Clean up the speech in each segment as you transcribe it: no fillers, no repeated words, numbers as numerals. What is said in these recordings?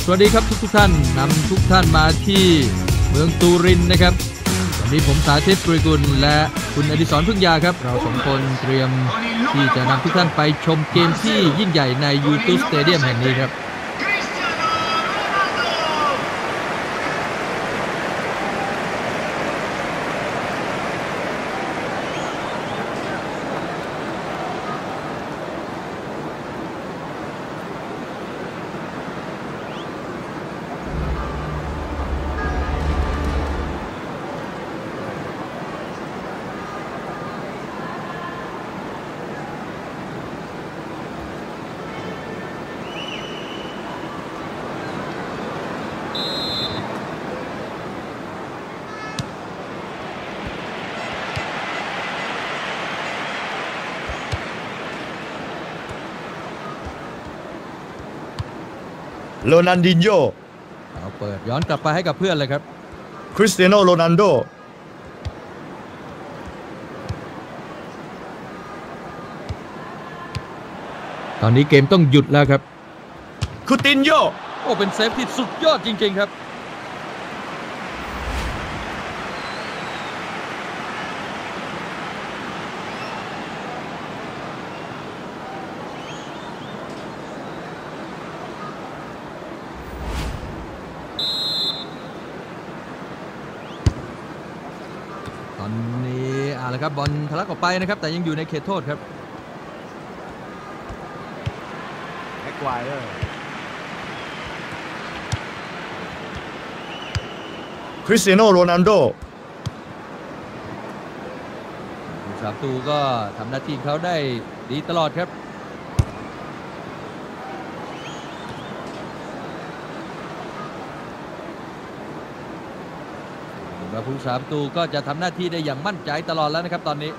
สวัสดีครับทุกท่านนำทุกท่านมาที่เมืองตูรินนะครับวันนี้ผมสาธิต ปรุยกุลและคุณอดิศร พึ่งยาครับเราสองคนเตรียมที่จะนำทุกท่านไปชมเกมที่ยิ่งใหญ่ใน YouTube Stadium แห่งนี้ครับโรนัลดินโญเอาเปิดย้อนกลับไปให้กับเพื่อนเลยครับคริสเตียโนโรนัลโดตอนนี้เกมต้องหยุดแล้วครับคูตินโญโอ้เป็นเซฟที่สุดยอดจริงๆครับตอนนี้ละครับบอลทะลักออกไปนะครับแต่ยังอยู่ในเขตโทษครับแม็กไกวร์คริสเตียโนโรนัลโดผู้สาประตูก็ทำหน้าที่เขาได้ดีตลอดครับผู้สาประตูก็จะทำหน้าที่ได้อย่างมั่นใจตลอดแล้วนะครับตอนนี้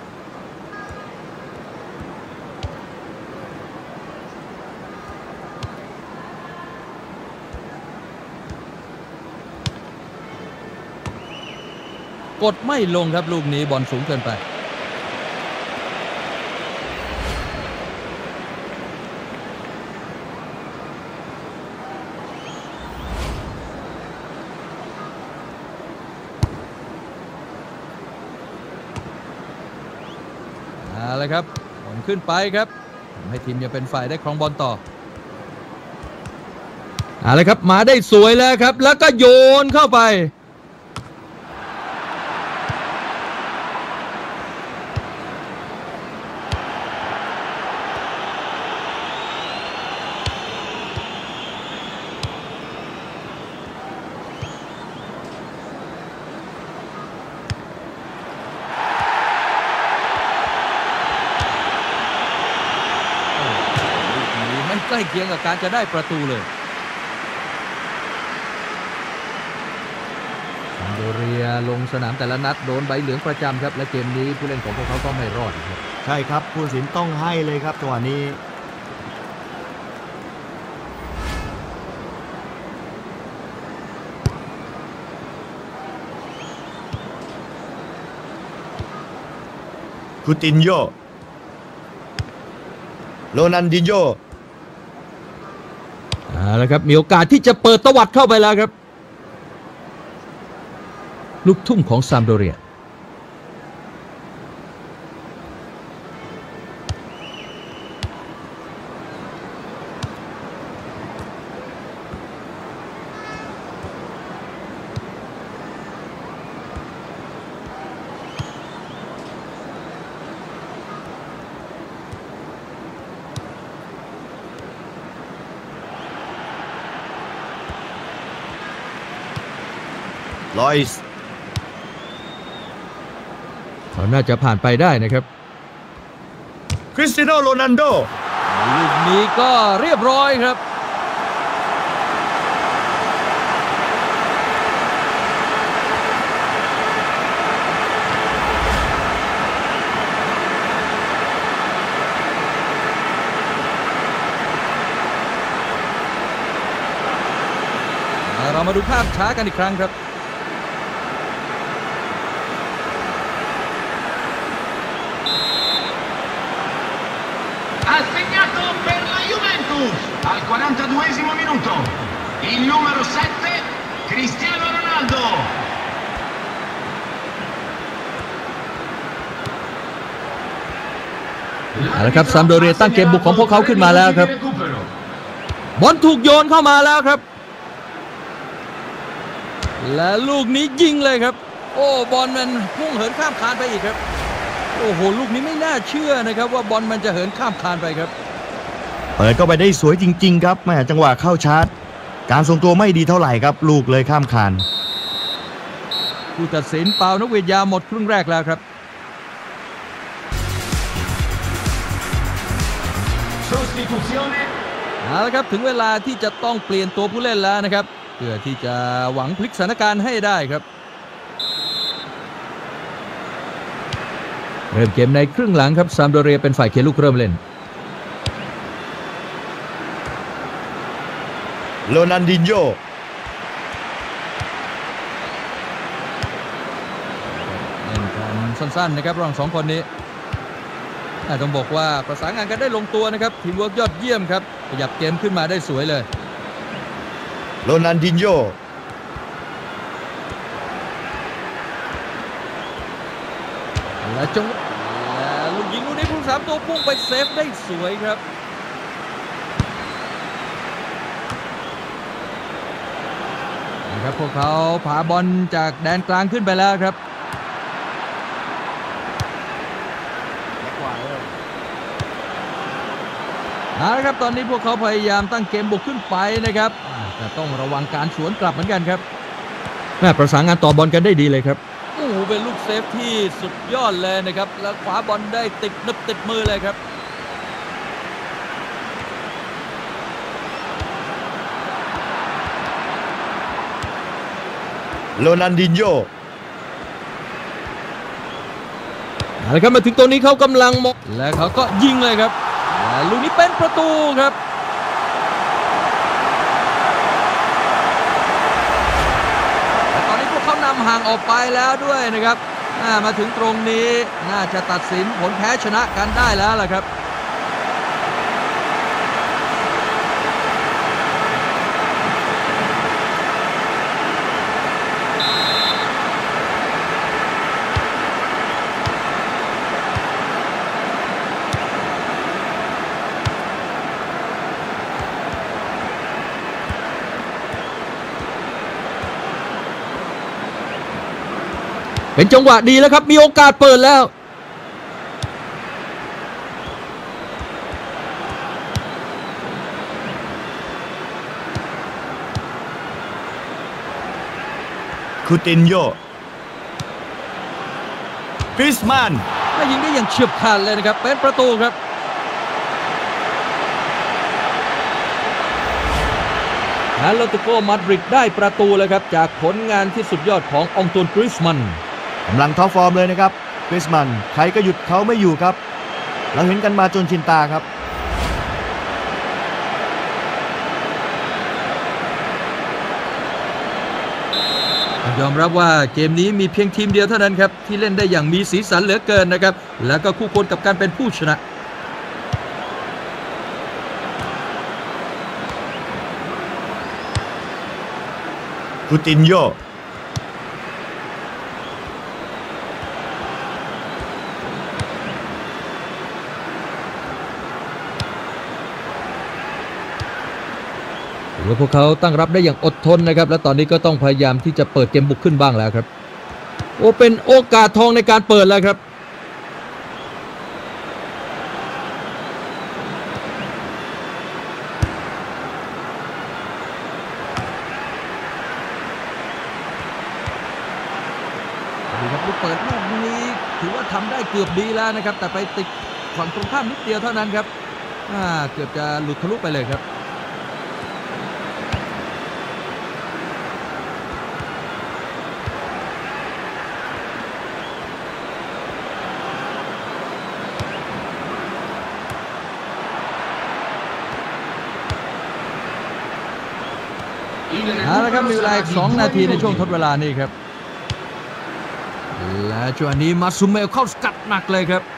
กดไม่ลงครับลูกนี้บอลสูงเกินไปอะไรครับบอลขึ้นไปครับทำให้ทีมยังเป็นฝ่ายได้ครองบอลต่ออะไรครับมาได้สวยแล้วครับแล้วก็โยนเข้าไปใกล้เคียงกับการจะได้ประตูเลยซัมโดเรียลงสนามแต่ละนัดโดนใบเหลืองประจำครับและเกมนี้ผู้เล่นของพวกเขาก็ไม่รอดครับใช่ครับผู้ตัดสินต้องให้เลยครับจังหวะนี้คูตินโญโรนัลดินโญแล้วครับมีโอกาสที่จะเปิดตวัดเข้าไปแล้วครับลูกทุ่มของซามโดเรียลอยส์เขาน่าจะผ่านไปได้นะครับคริสเตียโนโรนัลโดลูกนี้ก็เรียบร้อยครับเรามาดูภาพช้ากันอีกครั้งครับ Ha segnato per la Juventus al 42esimo minuto Il numero 7, Cristiano Ronaldo. เอาละครับซามโดเรียตั้งเกมบุกของพวกเขาขึ้นมาแล้วครับบอลถูกโยนเข้ามาแล้วครับและลูกนี้ยิงเลยครับโอ้บอลมันพุ่งเหินข้ามคานไปอีกครับโอ้โหลูกนี้ไม่น่าเชื่อนะครับว่าบอลมันจะเหินข้ามคานไปครับเปิดเข้าไปได้สวยจริงๆครับแม่จังหวะเข้าชาร์จการทรงตัวไม่ดีเท่าไหร่ครับลูกเลยข้ามคานผู้ตัดสินเป่านกหวีดยาวหมดครึ่งแรกแล้วครับเอาละครับถึงเวลาที่จะต้องเปลี่ยนตัวผู้เล่นแล้วนะครับเพื่อที่จะหวังพลิกสถานการณ์ให้ได้ครับเริ่มเกมในครึ่งหลังครับซามโดเรียเป็นฝ่ายเขียนลูกเริ่มเล่นโรนัลดินโญเล่นกันสั้นๆนะครับระหว่างสองคนนี้ต้องบอกว่าประสานงานกันได้ลงตัวนะครับทีมเวิร์กยอดเยี่ยมครับขยับเกมขึ้นมาได้สวยเลยโรนัลดินโญและลูกยิงลูกนี้ผู้สามตัวพุ่งไปเซฟได้สวยครับนะครับพวกเขาผาบอลจากแดนกลางขึ้นไปแล้วครับนะครับตอนนี้พวกเขาพยายามตั้งเกมบุกขึ้นไปนะครับแต่ต้องระวังการสวนกลับเหมือนกันครับแม่ประสานงานต่อบอลกันได้ดีเลยครับโอ้โหเป็นลูกเซฟที่สุดยอดเลยนะครับแล้วขวาบอลได้ติดนึบติดมือเลยครับโรนัลดินโญเอาละครับมาถึงตรงนี้เขากำลังมองและเขาก็ยิงเลยครับลูกนี้เป็นประตูครับตอนนี้พวกเขานำห่างออกไปแล้วด้วยนะครับมาถึงตรงนี้น่าจะตัดสินผลแพ้ชนะกันได้แล้วล่ะครับเป็นจังหวะดีแล้วครับมีโอกาสเปิดแล้วคูตินโญกริสมานยิงได้อย่างเฉียบขาดเลยนะครับเป็นประตูครับแอตเลติโกมาดริดได้ประตูแล้วครับจากผลงานที่สุดยอดขององตูนกริสมันกำลังท็อปฟอร์มเลยนะครับกริสมันใครก็หยุดเขาไม่อยู่ครับเราเห็นกันมาจนชินตาครับยอมรับว่าเกมนี้มีเพียงทีมเดียวเท่านั้นครับที่เล่นได้อย่างมีสีสันเหลือเกินนะครับแล้วก็คู่ควรกับการเป็นผู้ชนะคูตินโญว่าพวกเขาตั้งรับได้อย่างอดทนนะครับและตอนนี้ก็ต้องพยายามที่จะเปิดเกมบุกขึ้นบ้างแล้วครับโอ้เป็นโอกาสทองในการเปิดแล้วครับดูครับลูกเปิดลูกนี้ถือว่าทำได้เกือบดีแล้วนะครับแต่ไปติดฝั่งตรงข้ามนิดเดียวเท่านั้นครับเกือบจะหลุดทะลุไปเลยครับเอาละครับมีเวลาอีก2 นาทีในช่วงทดเวลานี่ครับและจังหวะนี้มาซุเมลเข้าสกัดหนักเลยครับ